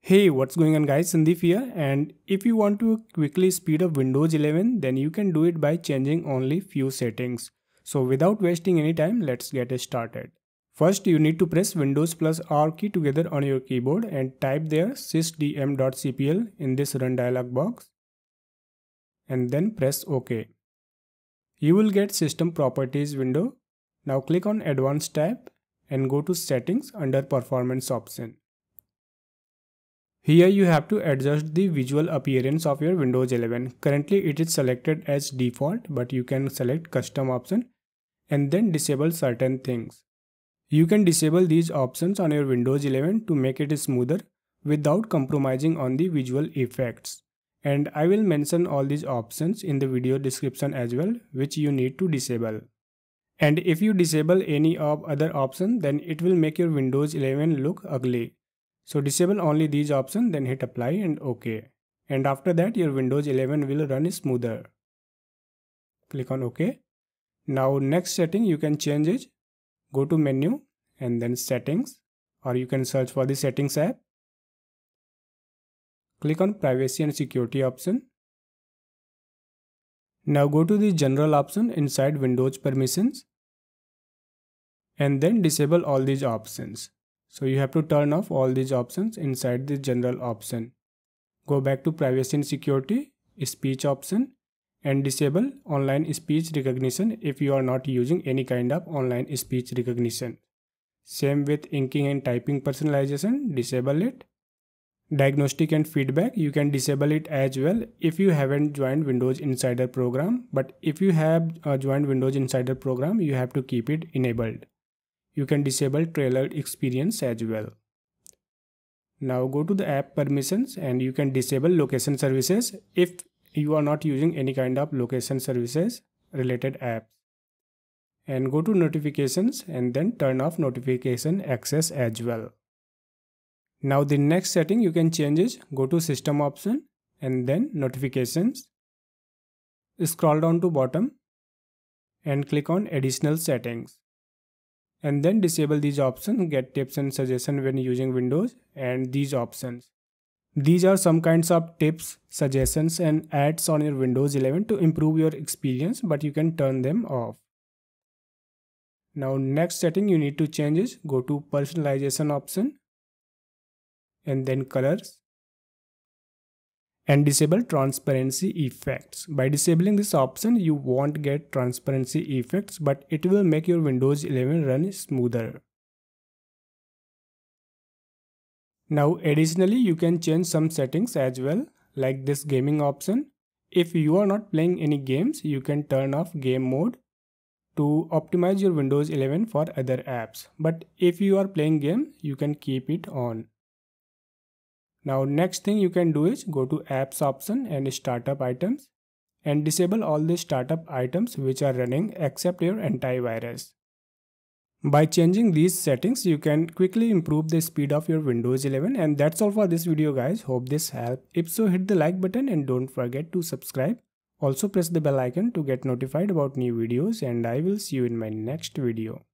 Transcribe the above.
Hey, what's going on guys, Sandeep here, and if you want to quickly speed up Windows 11 then you can do it by changing only few settings. So without wasting any time, let's get started. First you need to press Windows plus R key together on your keyboard and type there sysdm.cpl in this run dialog box and then press OK. You will get System Properties window. Now click on Advanced tab and go to Settings under Performance option. Here you have to adjust the visual appearance of your Windows 11. Currently it is selected as default, but you can select custom option and then disable certain things. You can disable these options on your Windows 11 to make it smoother without compromising on the visual effects. And I will mention all these options in the video description as well, which you need to disable. And if you disable any of other options, then it will make your Windows 11 look ugly. So disable only these options, then hit apply and OK. And after that your Windows 11 will run smoother. Click on OK. Now next setting you can change it. Go to menu and then settings, or you can search for the settings app. Click on privacy and security option. Now go to the general option inside Windows permissions and then disable all these options. So you have to turn off all these options inside the general option. Go back to privacy and security, speech option, and disable online speech recognition if you are not using any kind of online speech recognition. Same with inking and typing personalization, disable it. Diagnostic and feedback, you can disable it as well if you haven't joined Windows Insider program, but if you have joined Windows Insider program, you have to keep it enabled. You can disable trailer experience as well. Now go to the app permissions and you can disable location services if you are not using any kind of location services related apps. And go to notifications and then turn off notification access as well. Now the next setting you can change is go to system option and then notifications. Scroll down to bottom and click on additional settings. And then disable these options, get tips and suggestions when using Windows, and these options. These are some kinds of tips, suggestions and ads on your Windows 11 to improve your experience, but you can turn them off. Now next setting you need to change is go to personalization option and then colors and disable transparency effects. By disabling this option you won't get transparency effects, but it will make your Windows 11 run smoother. Now additionally you can change some settings as well, like this gaming option. If you are not playing any games, you can turn off game mode to optimize your Windows 11 for other apps, but if you are playing games you can keep it on. Now next thing you can do is go to apps option and startup items and disable all the startup items which are running except your antivirus. By changing these settings you can quickly improve the speed of your Windows 11, and that's all for this video guys. Hope this helped. If so, hit the like button and don't forget to subscribe. Also press the bell icon to get notified about new videos, and I will see you in my next video.